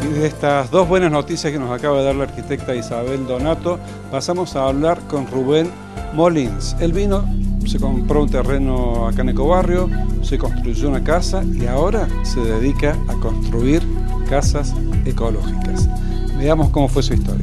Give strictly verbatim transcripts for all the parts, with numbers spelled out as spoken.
de estas dos buenas noticias que nos acaba de dar la arquitecta Isabel Donato, pasamos a hablar con Rubén Molins. Él vino, se compró un terreno acá en Ecobarrio, se construyó una casa y ahora se dedica a construir casas ecológicas. Veamos cómo fue su historia.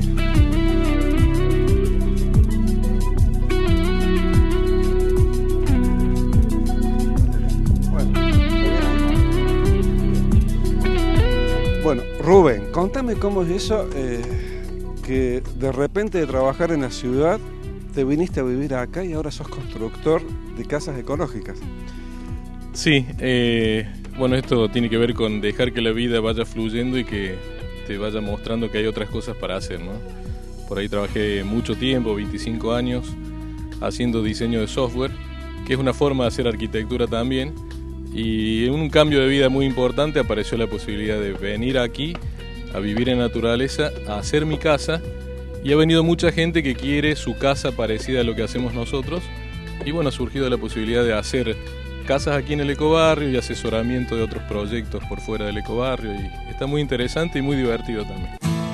Bueno, Rubén, contame cómo es eso, eh, que de repente de trabajar en la ciudad te viniste a vivir acá y ahora sos constructor de casas ecológicas. Sí, eh, bueno, esto tiene que ver con dejar que la vida vaya fluyendo y que te vaya mostrando que hay otras cosas para hacer, ¿no? Por ahí trabajé mucho tiempo, veinticinco años, haciendo diseño de software, que es una forma de hacer arquitectura también. Y en un cambio de vida muy importante apareció la posibilidad de venir aquí a vivir en naturaleza, a hacer mi casa, y ha venido mucha gente que quiere su casa parecida a lo que hacemos nosotros, y bueno, ha surgido la posibilidad de hacer casas aquí en el Ecobarrio y asesoramiento de otros proyectos por fuera del Ecobarrio, y está muy interesante y muy divertido también.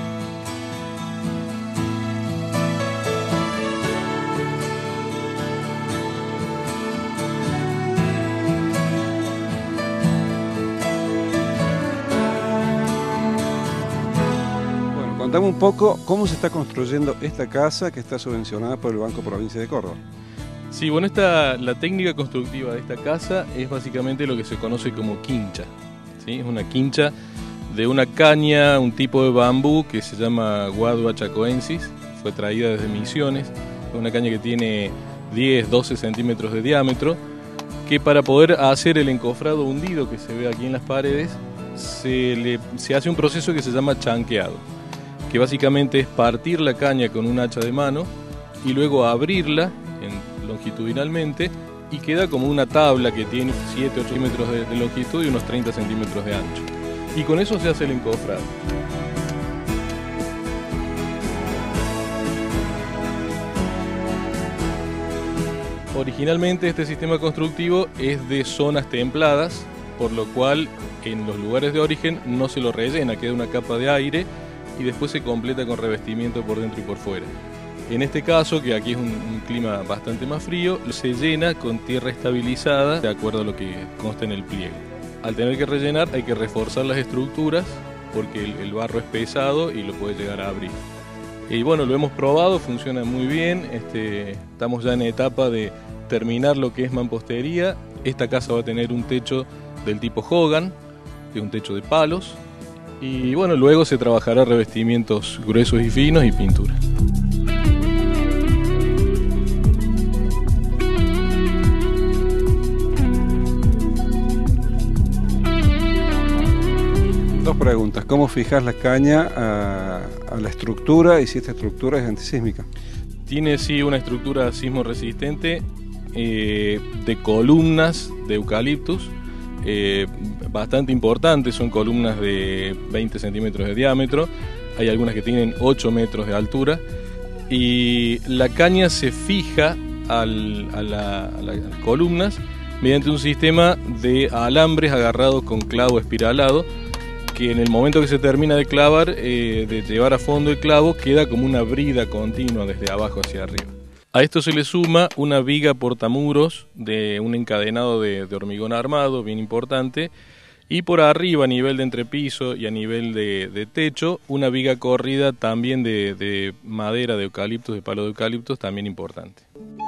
Contame un poco cómo se está construyendo esta casa que está subvencionada por el Banco Provincia de Córdoba. Sí, bueno, esta, la técnica constructiva de esta casa es básicamente lo que se conoce como quincha, ¿sí? Es una quincha de una caña, un tipo de bambú que se llama Guadua chacoensis, fue traída desde Misiones, es una caña que tiene diez, doce centímetros de diámetro, que para poder hacer el encofrado hundido que se ve aquí en las paredes, se, le, se hace un proceso que se llama chanqueado, que básicamente es partir la caña con un hacha de mano y luego abrirla en, longitudinalmente, y queda como una tabla que tiene siete, ocho centímetros de, de longitud y unos treinta centímetros de ancho. Y con eso se hace el encofrado. Originalmente este sistema constructivo es de zonas templadas, por lo cual en los lugares de origen no se lo rellena, queda una capa de aire y después se completa con revestimiento por dentro y por fuera. En este caso, que aquí es un, un clima bastante más frío, se llena con tierra estabilizada de acuerdo a lo que consta en el pliego. Al tener que rellenar hay que reforzar las estructuras porque el, el barro es pesado y lo puede llegar a abrir. Y bueno, lo hemos probado, funciona muy bien, este, estamos ya en etapa de terminar lo que es mampostería. Esta casa va a tener un techo del tipo Hogan, que es un techo de palos. Y bueno, luego se trabajará revestimientos gruesos y finos y pintura. Dos preguntas. ¿Cómo fijas la caña a, a la estructura y si esta estructura es antisísmica? Tiene sí una estructura sismo resistente eh, de columnas de eucaliptus. Eh, bastante importantes, son columnas de veinte centímetros de diámetro, hay algunas que tienen ocho metros de altura, y la caña se fija al, a, la, a las columnas mediante un sistema de alambres agarrados con clavo espiralado, que en el momento que se termina de clavar, eh, de llevar a fondo el clavo, queda como una brida continua desde abajo hacia arriba. A esto se le suma una viga portamuros de un encadenado de, de hormigón armado bien importante, y por arriba a nivel de entrepiso y a nivel de, de techo una viga corrida también de, de madera de eucaliptos, de palo de eucaliptos, también importante.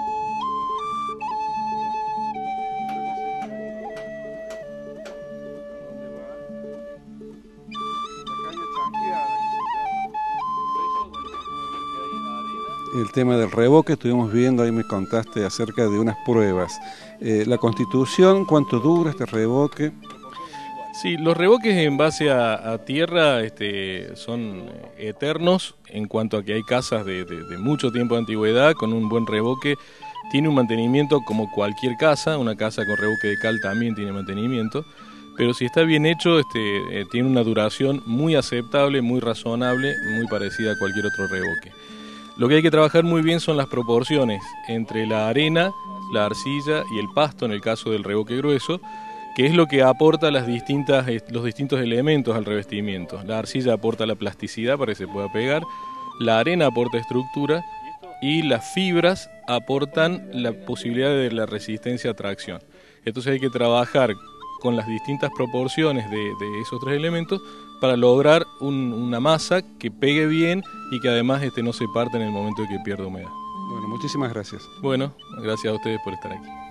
El tema del revoque, estuvimos viendo, ahí me contaste acerca de unas pruebas. Eh, la Constitución, ¿cuánto dura este revoque? Sí, los revoques en base a, a tierra este, son eternos en cuanto a que hay casas de, de, de mucho tiempo de antigüedad con un buen revoque. Tiene un mantenimiento como cualquier casa, una casa con revoque de cal también tiene mantenimiento, pero si está bien hecho este, eh, tiene una duración muy aceptable, muy razonable, muy parecida a cualquier otro revoque. Lo que hay que trabajar muy bien son las proporciones entre la arena, la arcilla y el pasto en el caso del revoque grueso, que es lo que aporta las distintas, los distintos elementos al revestimiento. La arcilla aporta la plasticidad para que se pueda pegar, la arena aporta estructura y las fibras aportan la posibilidad de la resistencia a tracción. Entonces hay que trabajar con las distintas proporciones de, de esos tres elementos para lograr un, una masa que pegue bien y que además este, no se parte en el momento de que pierda humedad. Bueno, muchísimas gracias. Bueno, gracias a ustedes por estar aquí.